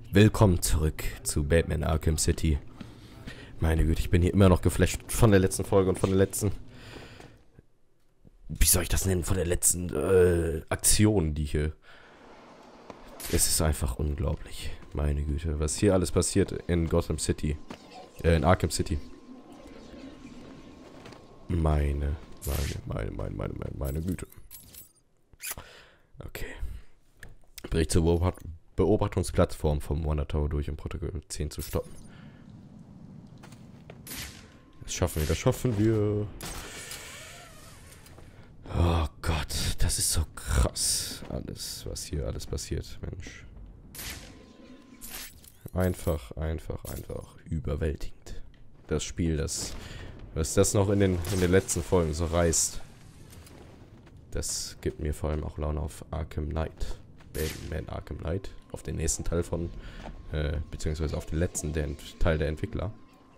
Willkommen zurück zu Batman Arkham City. Meine Güte, ich bin hier immer noch geflasht von der letzten Folge und von der letzten... Wie soll ich das nennen? Von der letzten Aktion, die hier... Es ist einfach unglaublich. Meine Güte, was hier alles passiert in Gotham City. In Arkham City. Meine Güte. Okay. Bericht zur Beobachtungsplattform vom Wonder Tower durch, um Protokoll 10 zu stoppen. Das schaffen wir. Oh Gott, das ist so krass. Alles, was hier alles passiert, Mensch. Einfach überwältigend. Das Spiel, was das noch in den letzten Folgen so reißt. Das gibt mir vor allem auch Laune auf Arkham Knight. Batman Arkham Knight. Auf den nächsten Teil von, beziehungsweise auf den letzten Teil der Entwickler.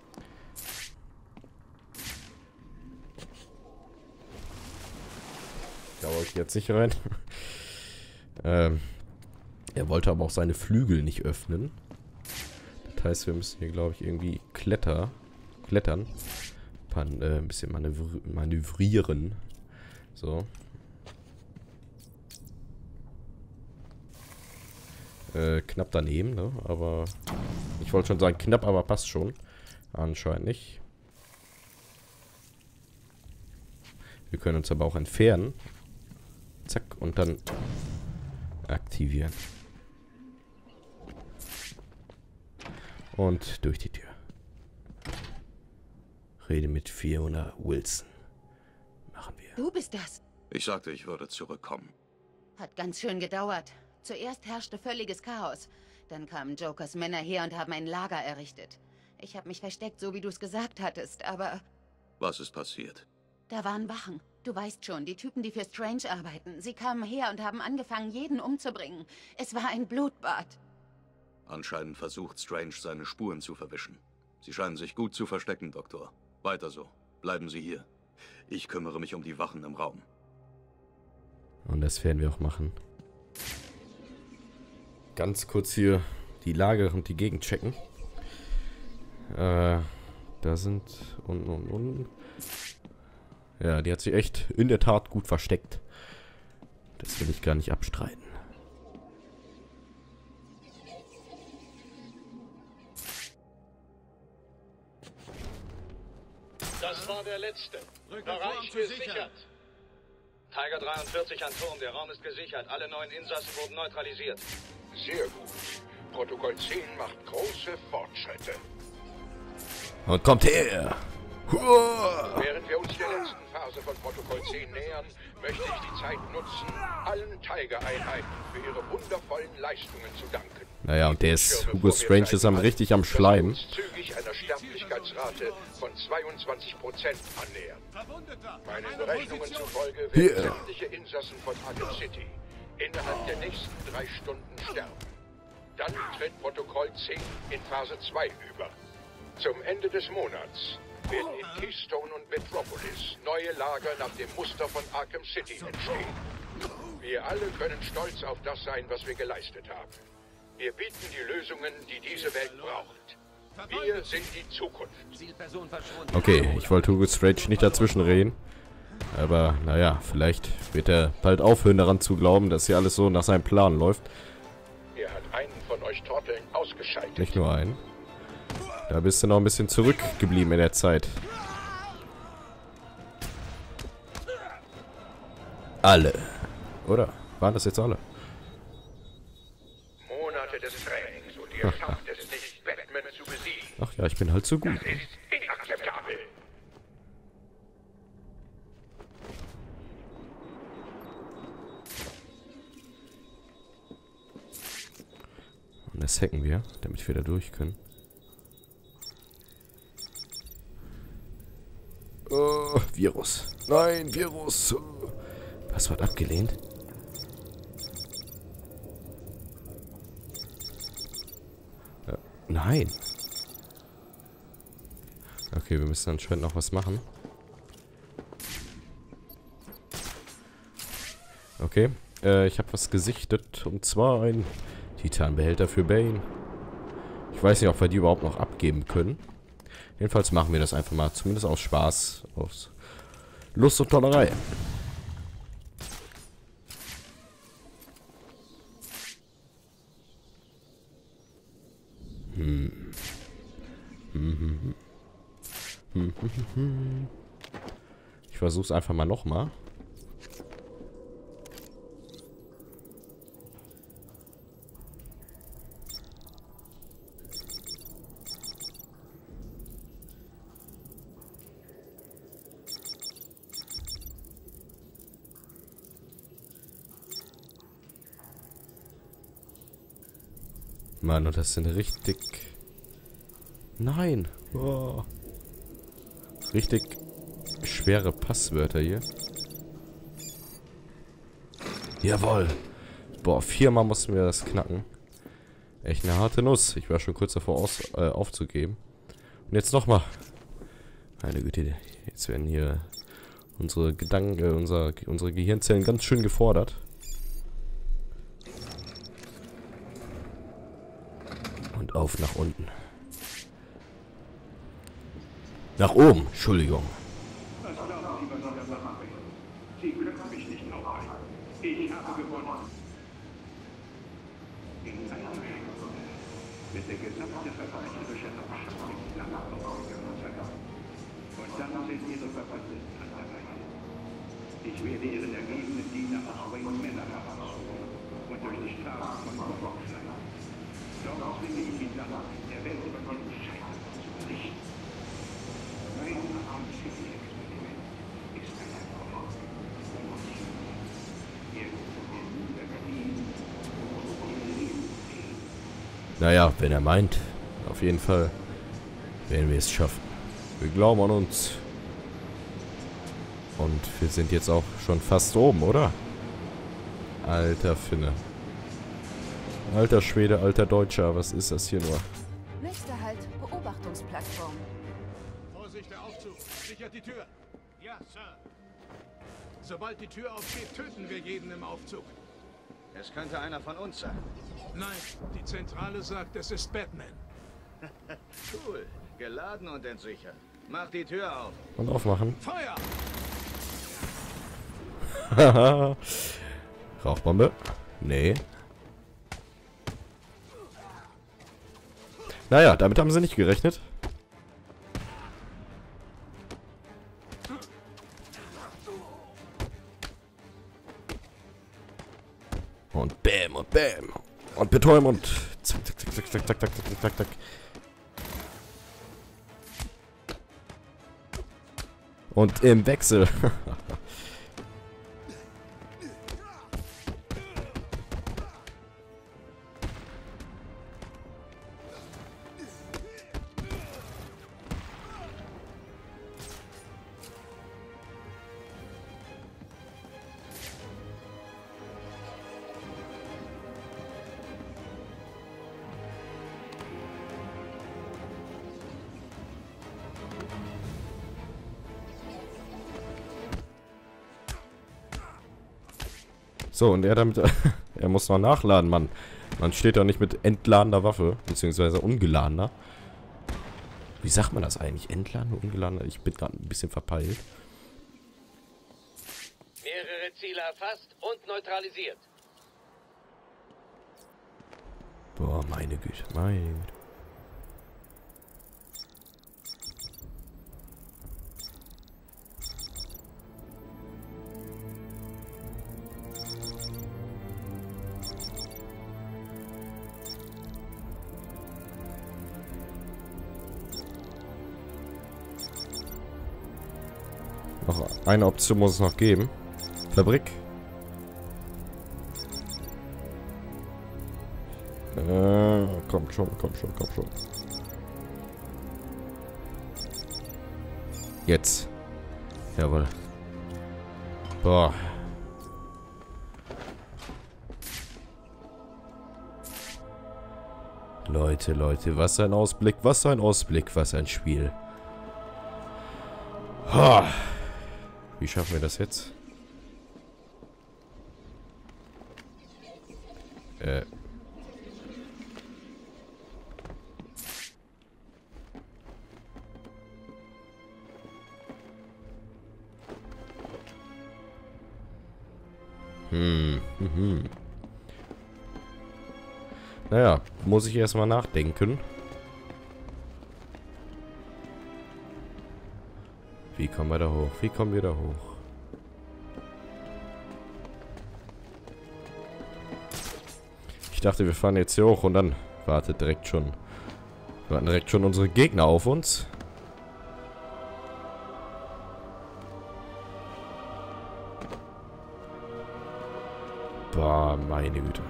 Da wollte ich jetzt nicht rein. Er wollte aber auch seine Flügel nicht öffnen. Das heißt, wir müssen hier, glaube ich, irgendwie klettern. Ein bisschen manövrieren. So. Knapp daneben, ne? Aber ich wollte schon sagen, knapp, aber passt schon. Anscheinend nicht. Wir können uns aber auch entfernen. Zack, und dann aktivieren. Und durch die Tür. Rede mit Fiona Wilson. Machen wir. Du bist das. Ich sagte, ich würde zurückkommen. Hat ganz schön gedauert. Zuerst herrschte völliges Chaos. Dann kamen Jokers Männer her und haben ein Lager errichtet. Ich habe mich versteckt, so wie du es gesagt hattest, aber... Was ist passiert? Da waren Wachen. Du weißt schon, die Typen, die für Strange arbeiten. Sie kamen her und haben angefangen, jeden umzubringen. Es war ein Blutbad. Anscheinend versucht Strange, seine Spuren zu verwischen. Sie scheinen sich gut zu verstecken, Doktor. Weiter so. Bleiben Sie hier. Ich kümmere mich um die Wachen im Raum. Und das werden wir auch machen. Ganz kurz hier die Lage und die Gegend checken. Da sind unten. Ja, die hat sich echt in der Tat gut versteckt. Das will ich gar nicht abstreiten. Das war der letzte. Bereich gesichert. Tiger 43 an Turm. Der Raum ist gesichert. Alle 9 Insassen wurden neutralisiert. Sehr gut. Protokoll 10 macht große Fortschritte. Und kommt her! Während wir uns der letzten Phase von Protokoll 10 nähern, möchte ich die Zeit nutzen, allen Tiger-Einheiten für ihre wundervollen Leistungen zu danken. Naja, und der ist, Hugo Strange ist richtig am Schleim. Zügig einer Sterblichkeitsrate von 22% annähern. Meinen Berechnungen zufolge werden sämtliche Insassen von Arkham City innerhalb der nächsten 3 Stunden sterben. Dann tritt Protokoll 10 in Phase 2 über. Zum Ende des Monats werden in Keystone und Metropolis neue Lager nach dem Muster von Arkham City entstehen. Wir alle können stolz auf das sein, was wir geleistet haben. Wir bieten die Lösungen, die diese Welt braucht. Wir sind die Zukunft. Okay, ich wollte Hugo Strange nicht dazwischen reden. Aber, naja, vielleicht wird er bald aufhören daran zu glauben, dass hier alles so nach seinem Plan läuft. Er hat einen von euch Trotteln ausgeschaltet. Nicht nur einen. Da bist du noch ein bisschen zurückgeblieben in der Zeit. Alle. Oder? Waren das jetzt alle? Monate des Trainings und ihr schafft es nicht, Batman zu besiegen. Ach ja, ich bin halt so gut. Das ist inakzeptabel. Und das hacken wir, damit wir da durch können. Oh, Virus. Nein, Virus. Passwort abgelehnt. Nein. Okay, wir müssen anscheinend noch was machen. Okay, ich habe was gesichtet. Und zwar ein Titanbehälter für Bane. Ich weiß nicht, ob wir die überhaupt noch abgeben können. Jedenfalls machen wir das einfach mal. Zumindest aus Spaß. Aus Lust und Tollerei. Ich versuch's einfach mal nochmal. Mann, und das sind richtig... Nein! Oh. Richtig schwere Passwörter hier. Jawohl! Boah, 4-mal mussten wir das knacken. Echt eine harte Nuss. Ich war schon kurz davor aufzugeben. Und jetzt nochmal. Meine Güte, jetzt werden hier unsere Gedanken, unsere Gehirnzellen ganz schön gefordert. Und auf nach unten. Nach oben, Entschuldigung. Was glauben Sie, was ich da mache? Sie können mich nicht aufhalten. Ich habe gewonnen. In einer Stunde wird der gesamte verbrecherische Abschau im Land vergangen. Und dann sind Ihre Verbündeten an der Reihe. Ich werde Ihren ergebenen Diener aus Wayne Manor herausholen und durch die Straßen von Bangkok schleifen. Dort will ich ihn dann der Welt über den Scheitern zu berichten. Mein Experiment ist ein Erfolg. Naja, wenn er meint, auf jeden Fall werden wir es schaffen. Wir glauben an uns. Und wir sind jetzt auch schon fast oben, oder? Alter Finne. Alter Schwede, alter Deutscher, was ist das hier nur? Nächster Halt, Beobachtungsplattform. Vorsicht, der Aufzug. Sichert die Tür. Ja, Sir. Sobald die Tür aufgeht, töten wir jeden im Aufzug. Es könnte einer von uns sein. Nein, die Zentrale sagt, es ist Batman. Cool. Geladen und entsichert. Mach die Tür auf. Und aufmachen. Feuer! Haha. Rauchbombe? Nee. Naja, damit haben sie nicht gerechnet. Und bam und bam. Und betäuben und zack, zack, zack, zack, zack, zack, zack, zack, zack. Und im Wechsel. So, und er damit... er muss noch nachladen, Mann. Man steht doch nicht mit entladener Waffe, beziehungsweise ungeladener. Wie sagt man das eigentlich? Entladen, ungeladener? Ich bin gerade ein bisschen verpeilt. Mehrere Ziele erfasst und neutralisiert. Boah, meine Güte, meine Güte. Noch eine Option muss es noch geben. Fabrik. Kommt schon, kommt schon, kommt schon. Jetzt. Jawohl. Boah. Leute, Leute, was ein Ausblick, was ein Ausblick, was ein Spiel. Ha. Wie schaffen wir das jetzt? Naja, muss ich erstmal nachdenken. Wie kommen wir da hoch? Wie kommen wir da hoch? Ich dachte, wir fahren jetzt hier hoch und dann warten direkt schon unsere Gegner auf uns. Boah, meine Güte.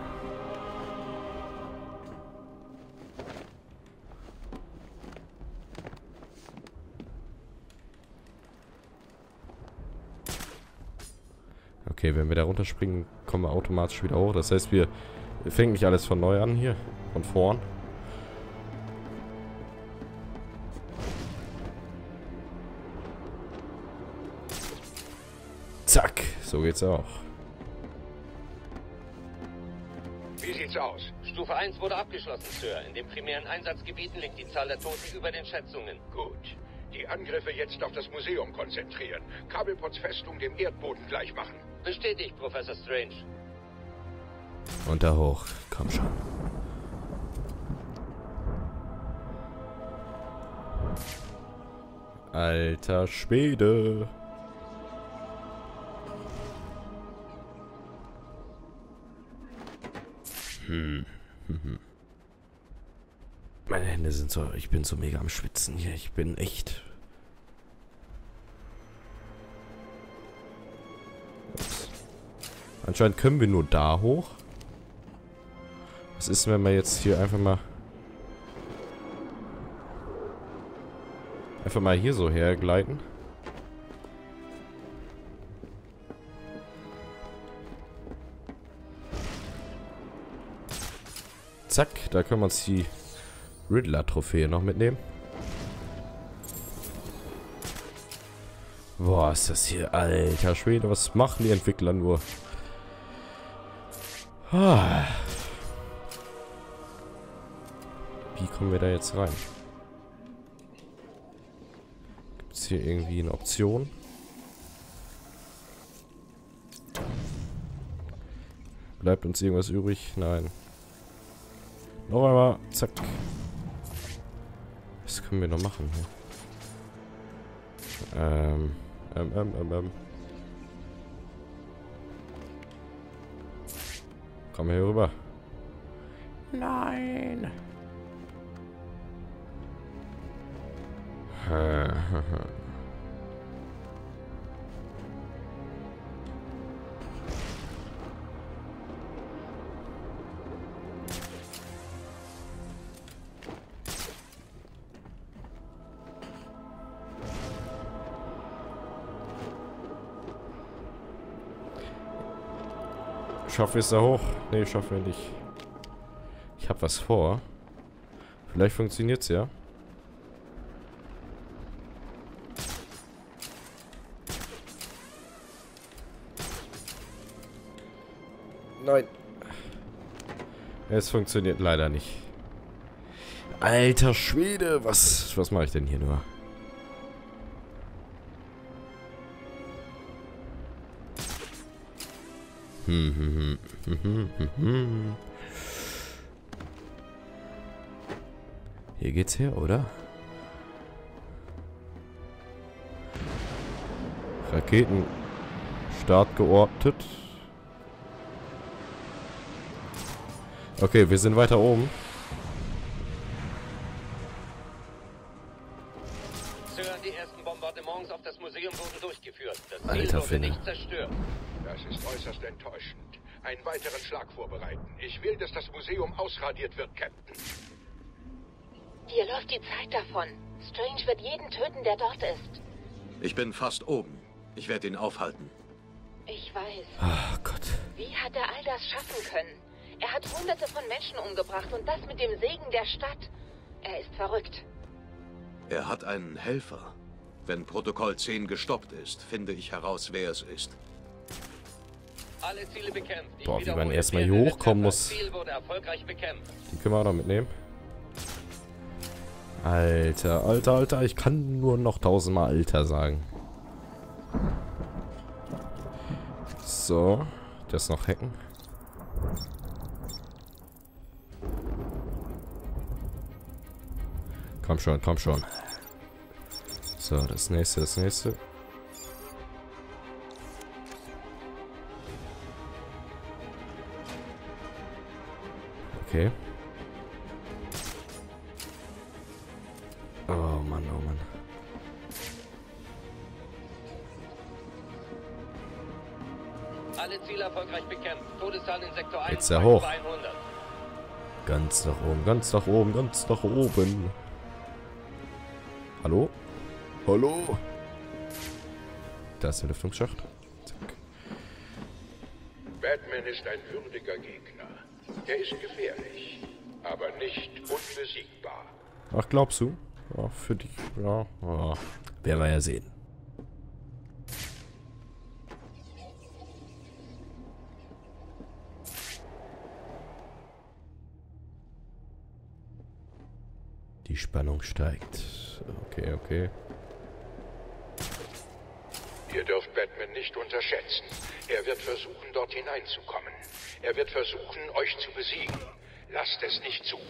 Okay, wenn wir da runterspringen, kommen wir automatisch wieder hoch. Das heißt, wir fängt nicht alles von neu an hier. Von vorn. Zack. So geht's auch. Wie sieht's aus? Stufe 1 wurde abgeschlossen, Sir. In den primären Einsatzgebieten liegt die Zahl der Toten über den Schätzungen. Gut. Die Angriffe jetzt auf das Museum konzentrieren. Kabelpots Festung dem Erdboden gleich machen. Bestätigt, Professor Strange. Und da hoch. Komm schon. Alter Schwede. Meine Hände sind so... Ich bin so mega am Schwitzen hier. Ich bin echt... Ups. Anscheinend können wir nur da hoch. Was ist, wenn wir jetzt hier einfach mal hier so hergleiten? Zack, da können wir uns die Riddler-Trophäe noch mitnehmen. Boah, ist das hier... Alter Schwede, was machen die Entwickler nur? Ah. Wie kommen wir da jetzt rein? Gibt es hier irgendwie eine Option? Bleibt uns irgendwas übrig? Nein. Noch einmal. Zack. Was können wir noch machen hier? Komm hier rüber. Nein. Schaffen wir es da hoch? Ne, schaffen wir nicht. Ich habe was vor. Vielleicht funktioniert es ja. Nein. Es funktioniert leider nicht. Alter Schwede, was mache ich denn hier nur? Hier geht's her, oder? Raketenstart geortet. Okay, wir sind weiter oben. Sir, die ersten Bombardements auf das Museum wurden durchgeführt. Das Ziel Alter wurde Finne. nicht zerstört. Das ist äußerst enttäuschend. Einen weiteren Schlag vorbereiten. Ich will, dass das Museum ausradiert wird, Captain. Dir läuft die Zeit davon. Strange wird jeden töten, der dort ist. Ich bin fast oben. Ich werde ihn aufhalten. Ich weiß. Oh Gott. Wie hat er all das schaffen können? Er hat Hunderte von Menschen umgebracht und das mit dem Segen der Stadt. Er ist verrückt. Er hat einen Helfer. Wenn Protokoll 10 gestoppt ist, finde ich heraus, wer es ist. Alle Ziele bekämpft. Ich Boah, wie man wiederhole, erstmal hier mehrere hochkommen Treffer. muss. Ziel wurde erfolgreich bekämpft. Die können wir auch noch mitnehmen. Alter, ich kann nur noch 1000-mal Alter sagen. So, Das noch hacken. Komm schon, komm schon. So, das nächste, das nächste. Okay. Oh Mann, oh Mann. Alle Ziele erfolgreich bekämpft. Todeszahl in Sektor 1 Jetzt sehr hoch. 100. Ganz nach oben, ganz nach oben, ganz nach oben. Hallo? Hallo? Da ist der Lüftungsschacht. Zack. Batman ist ein würdiger Gegner. Er ist gefährlich, aber nicht unbesiegbar. Ach, glaubst du? Ja, für dich. Ja, ja. Werden wir ja sehen. Die Spannung steigt. Okay, okay. Ihr dürft Batman nicht unterschätzen. Er wird versuchen, dort hineinzukommen. Er wird versuchen, euch zu besiegen. Lasst es nicht zu.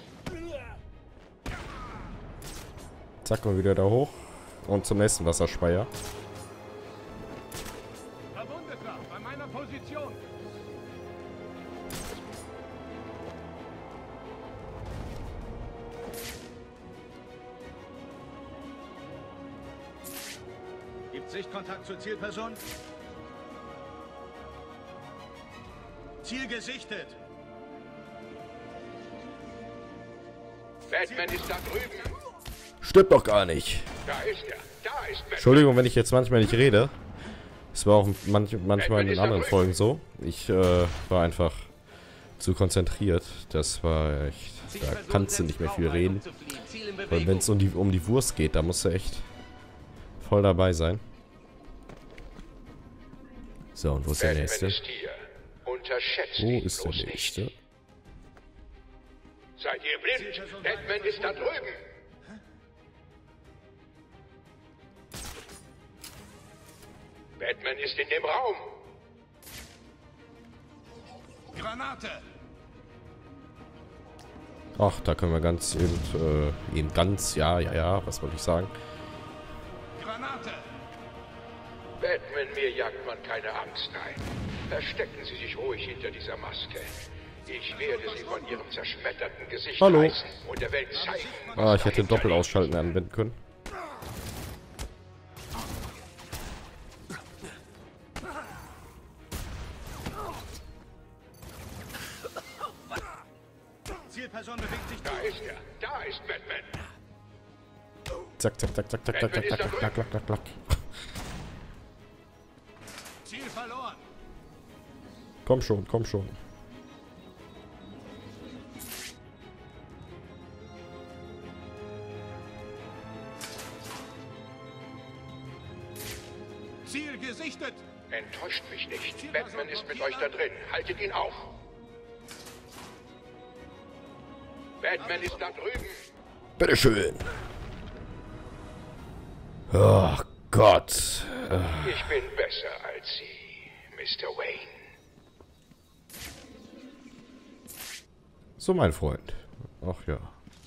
Zack, mal wieder da hoch. Und zum nächsten Wasserspeier. Verwundeter, bei meiner Position. Gibt Sichtkontakt zur Zielperson? Ziel gesichtet. Batman ist da drüben. Stimmt doch gar nicht. Da ist er. Da ist Batman. Entschuldigung, wenn ich jetzt manchmal nicht rede. Es war auch manchmal in den anderen Folgen so. Ich war einfach zu konzentriert. Das war echt... Da kannst du nicht mehr viel reden. Weil wenn es um die Wurst geht, da musst du echt voll dabei sein. So, und wo ist der nächste? Ist hier. Unterschätzt Wo ihn ist der bloß nächste? nicht. Seid ihr blind? Batman ist da drüben. Batman ist in dem Raum. Granate. Ach, da können wir ganz eben ganz, ja, was wollte ich sagen? Granate. Batman, mir jagt man keine Angst ein. Verstecken Sie sich ruhig hinter dieser Maske. Ich werde Sie von Ihrem zerschmetterten Gesicht Hallo. reißen und der Welt zeigen, was Ah, ich hätte dahinter Doppelausschalten anwenden können. Zielperson bewegt sich. Da ist er. Da ist Batman. Zack, zack, zack, zack, zack, zack, zack, zack, zack, zack, zack, zack. Ziel verloren. Komm schon, komm schon. Ziel gesichtet. Enttäuscht mich nicht. Batman ist mit euch da drin. Haltet ihn auf. Batman ist da drüben. Bitteschön. Oh Gott. Ich bin besser als Sie, Mr. Wayne. So, mein Freund. Ach ja.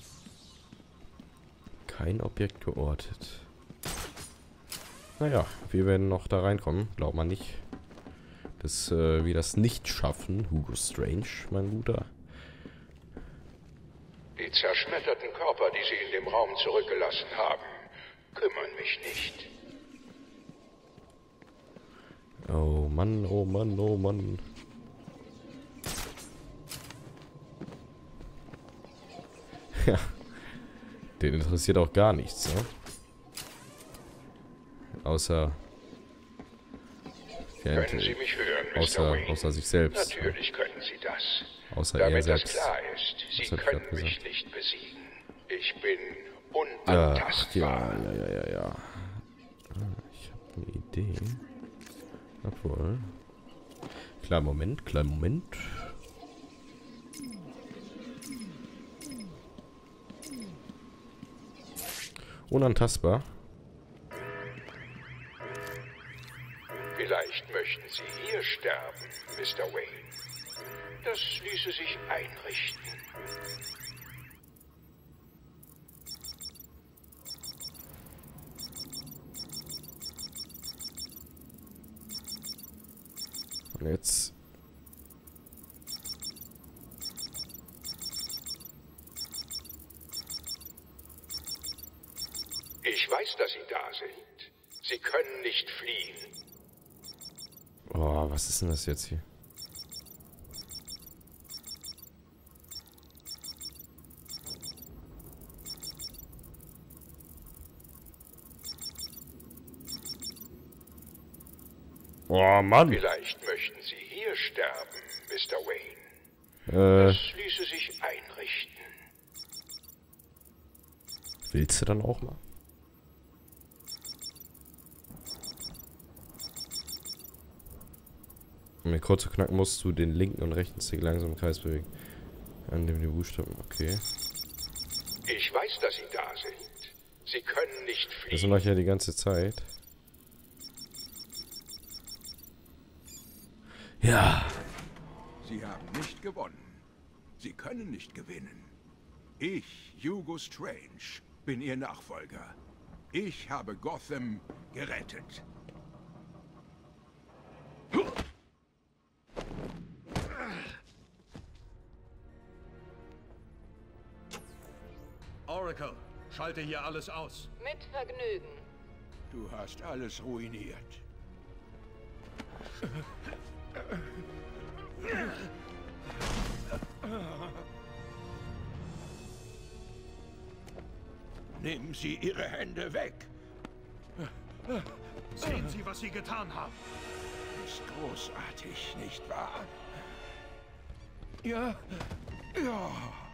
Kein Objekt geortet. Naja, wir werden noch da reinkommen. Glaubt man nicht. Dass wir das nicht schaffen. Hugo Strange, mein Guter. Die zerschmetterten Körper, die Sie in dem Raum zurückgelassen haben, kümmern mich nicht. Oh Mann, oh Mann, oh Mann. Ja. Den interessiert auch gar nichts, ne? Außer... Können Sie mich hören, Mr. Wayne? Außer sich selbst. Natürlich können Sie das. Außer er Damit das selbst. klar ist, Sie hab ich können grad mich gesagt? nicht besiegen. Ich bin Ja, unantastbar. ja. Ich habe eine Idee. Obwohl. Kleinen Moment. Unantastbar. Vielleicht möchten Sie hier sterben, Mr. Wayne, das ließe sich einrichten. Und jetzt... Ich weiß, dass Sie da sind. Sie können nicht fliehen. Oh, was ist denn das jetzt hier? Oh, Mann. Vielleicht möchten Sie hier sterben, Mr. Wayne. Das ließe sich einrichten. Willst du dann auch mal? Um mir kurz zu knacken, musst du den linken und rechten Stick langsam im Kreis bewegen. An dem die Buchstaben, okay. Ich weiß, dass Sie da sind. Sie können nicht fliehen. Das mache ich ja die ganze Zeit. Ja. Sie haben nicht gewonnen. Sie können nicht gewinnen. Ich, Hugo Strange, bin Ihr Nachfolger. Ich habe Gotham gerettet. Oracle, schalte hier alles aus. Mit Vergnügen. Du hast alles ruiniert. Nehmen Sie Ihre Hände weg. Sehen Sie, was Sie getan haben. Ist großartig, nicht wahr? Ja, ja.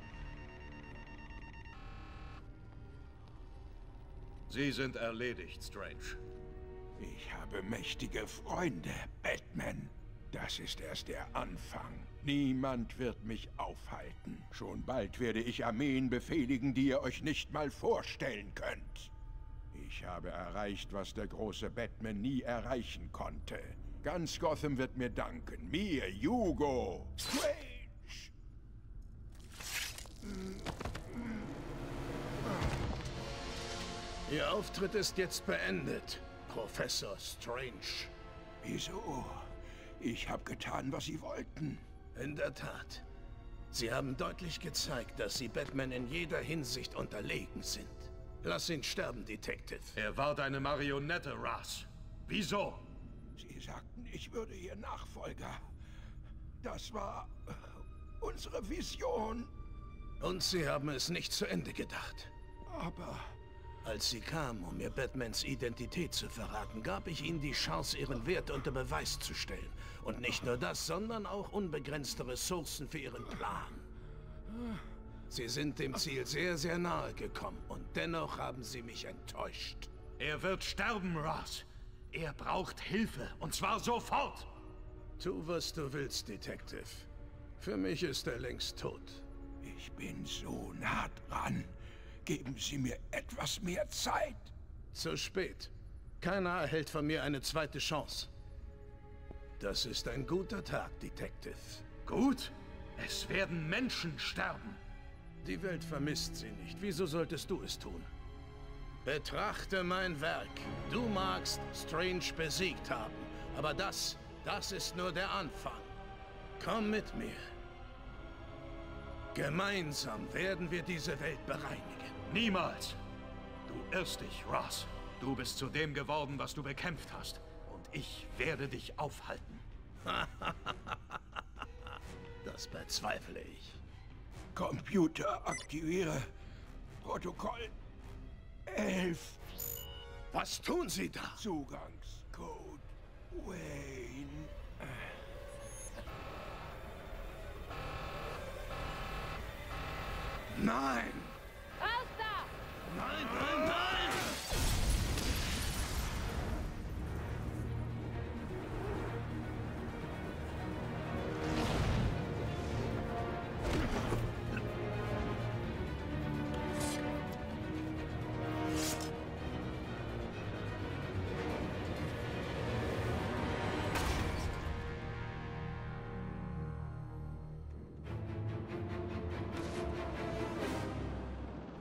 Sie sind erledigt, Strange. Ich habe mächtige Freunde, Batman. Das ist erst der Anfang. Niemand wird mich aufhalten. Schon bald werde ich Armeen befehligen, die ihr euch nicht mal vorstellen könnt. Ich habe erreicht, was der große Batman nie erreichen konnte. Ganz Gotham wird mir danken. Mir, Hugo Strange. Ihr Auftritt ist jetzt beendet, Professor Strange. Wieso? Ich habe getan, was Sie wollten. In der Tat. Sie haben deutlich gezeigt, dass Sie Batman in jeder Hinsicht unterlegen sind. Lass ihn sterben, Detective. Er war deine Marionette, Ra's. Wieso? Sie sagten, ich würde Ihr Nachfolger. Das war unsere Vision. Und Sie haben es nicht zu Ende gedacht. Aber... Als Sie kamen, um mir Batmans Identität zu verraten, gab ich Ihnen die Chance, Ihren Wert unter Beweis zu stellen. Und nicht nur das, sondern auch unbegrenzte Ressourcen für Ihren Plan. Sie sind dem Ziel sehr, sehr nahe gekommen und dennoch haben Sie mich enttäuscht. Er wird sterben, Ra's. Er braucht Hilfe, und zwar sofort. Tu, was du willst, Detective. Für mich ist er längst tot. Ich bin so nah dran. Geben Sie mir etwas mehr Zeit. Zu spät. Keiner erhält von mir eine zweite Chance. Das ist ein guter Tag, Detective. Gut? Es werden Menschen sterben. Die Welt vermisst sie nicht. Wieso solltest du es tun? Betrachte mein Werk. Du magst Strange besiegt haben. Aber das ist nur der Anfang. Komm mit mir. Gemeinsam werden wir diese Welt bereinigen. Niemals! Du irrst dich, Ra's. Du bist zu dem geworden, was du bekämpft hast. Und ich werde dich aufhalten. Das bezweifle ich. Computer, aktiviere Protokoll 11. Was tun Sie da? Zugangscode Wayne. Nein! Raus da! Nein, nein, nein!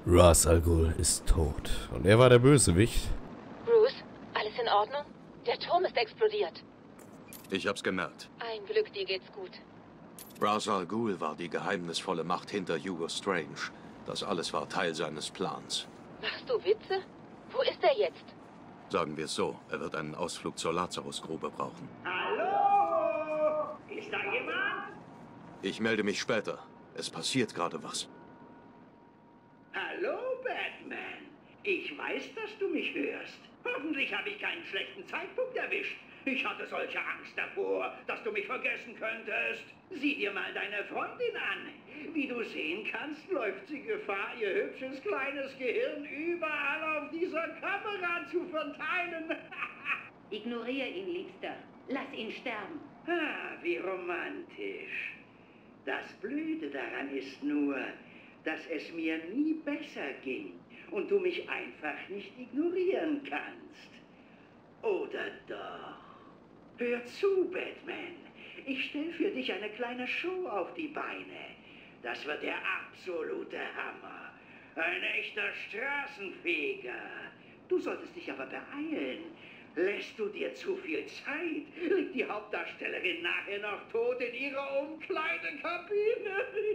Ra's al Ghul ist tot. Und er war der Bösewicht. Bruce, alles in Ordnung? Der Turm ist explodiert. Ich hab's gemerkt. Ein Glück, dir geht's gut. Ra's al Ghul war die geheimnisvolle Macht hinter Hugo Strange. Das alles war Teil seines Plans. Machst du Witze? Wo ist er jetzt? Sagen wir es so, er wird einen Ausflug zur Lazarusgrube brauchen. Hallo? Ist da jemand? Ich melde mich später. Es passiert gerade was. Hallo, Batman. Ich weiß, dass du mich hörst. Hoffentlich habe ich keinen schlechten Zeitpunkt erwischt. Ich hatte solche Angst davor, dass du mich vergessen könntest. Sieh dir mal deine Freundin an. Wie du sehen kannst, läuft sie Gefahr, ihr hübsches kleines Gehirn überall auf dieser Kamera zu verteilen. Ignoriere ihn, Liebster. Lass ihn sterben. Ah, wie romantisch. Das Blöde daran ist nur, dass es mir nie besser ging und du mich einfach nicht ignorieren kannst. Oder doch? Hör zu, Batman. Ich stelle für dich eine kleine Show auf die Beine. Das wird der absolute Hammer. Ein echter Straßenfeger. Du solltest dich aber beeilen. Lässt du dir zu viel Zeit, liegt die Hauptdarstellerin nachher noch tot in ihrer Umkleidekabine.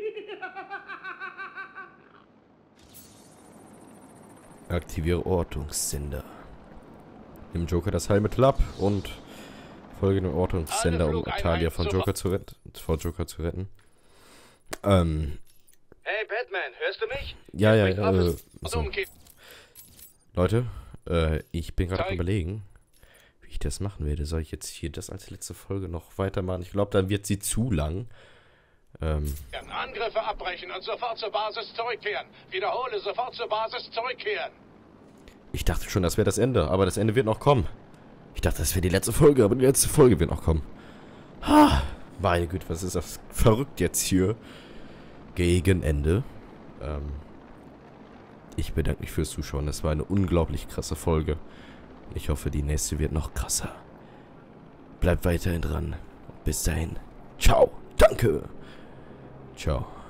Aktiviere Ortungssender. Nimm Joker das Heilmittel ab und folge dem Ortungssender, um Talia von Joker zu retten. Hey Batman, hörst du mich? Ja, so. Leute, ich bin gerade am Überlegen, wie ich das machen werde. Soll ich jetzt hier das als letzte Folge noch weitermachen? Ich glaube, dann wird sie zu lang. Angriffe abbrechen und sofort zur Basis zurückkehren. Wiederhole, sofort zur Basis zurückkehren. Ich dachte schon, das wäre das Ende, aber das Ende wird noch kommen. Ich dachte, das wäre die letzte Folge, aber die letzte Folge wird noch kommen. Meine Güte, was ist das verrückt jetzt hier? Gegen Ende. Ich bedanke mich fürs Zuschauen. Das war eine unglaublich krasse Folge. Ich hoffe, die nächste wird noch krasser. Bleibt weiterhin dran. Bis dahin. Ciao. Danke. Ciao.